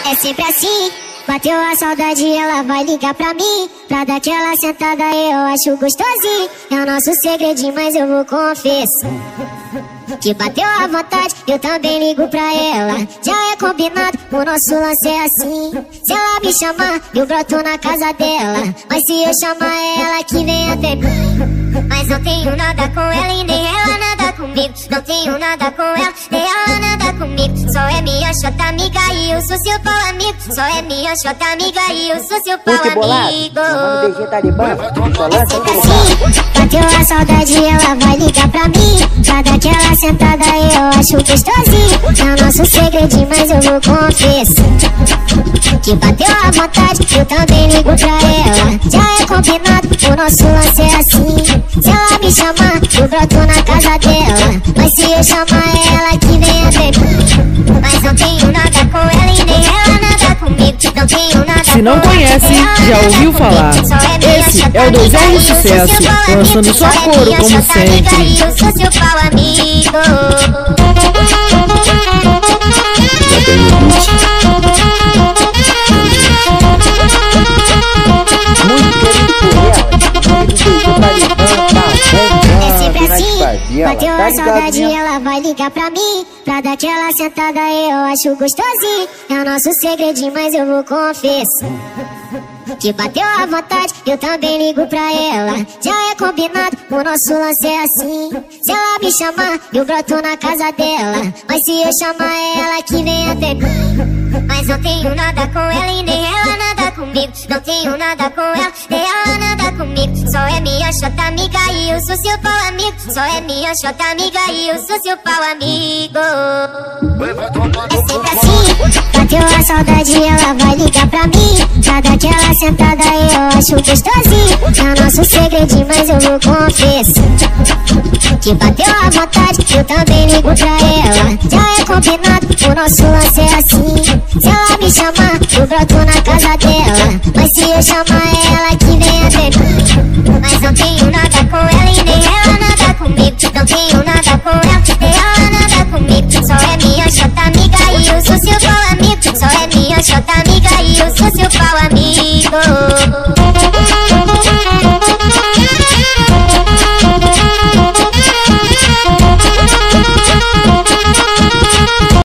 É sempre assim, bateu a saudade, ela vai ligar pra mim, pra dar aquela sentada, eu acho gostosinho. É o nosso segredinho, mas eu vou confessar que bateu a vontade, eu também ligo pra ela. Já é combinado, o nosso lance é assim. Se ela me chamar, eu broto na casa dela. Mas se eu chamar ela que vem até mim. Mas não tenho nada com ela e nem ela nada comigo. Não tenho nada com ela, nem ela nada comigo. Só é minha chota amiga e eu sou seu pau amigo. Só é minha chota amiga e eu sou seu pau amigo. Bateu a saudade, ela vai ligar pra mim, pra dar aquela sentada, eu acho gostosinho. É o nosso segredinho, mas eu vou confessar que bateu a vontade, eu também ligo pra ela. Já é combinado, o nosso lance é assim. Se ela me chamar, eu broto na casa dela. Mas se eu chamar ela que vem até mim. Mas não tenho nada com ela e nem ela nada comigo. Não tenho nada. Se não conhece, já ouviu falar. Esse é o 2R Sucesso, lançando sua coro como sempre. Eu sou seu pau amigo. É sempre assim, bateu a saudade, ela vai ligar pra mim, pra dar aquela sentada, eu acho gostosinho. É o nosso segredinho, mas eu vou confessar que bateu a vontade, eu também ligo pra ela. Já é combinado, o nosso lance é assim. Se ela me chamar, eu broto na casa dela. Mas se eu chamar ela que vem até mim. Mas não tenho nada com ela e nem ela nada comigo. Não tenho nada com ela, nem ela nada comigo. Só é minha chota amiga e eu sou seu pau amigo. Só é minha chota amiga e eu sou seu pau amigo. É sempre assim, bateu a saudade, ela vai ligar pra mim, pra dar aquela sentada, eu acho gostosinho. É o nosso segredinho, mas eu vou confessar que bateu a vontade, eu também ligo pra ela. Já é combinado, o nosso lance é assim. Se ela me chamar, eu broto na casa dela. Mas se eu chamar ela que vem até mim. Mas não tenho nada com ela e nem ela nada comigo. Não tenho nada com ela, nem ela nada comigo. Só é minha chota amiga e eu sou seu pau amigo. Só é minha chota amiga.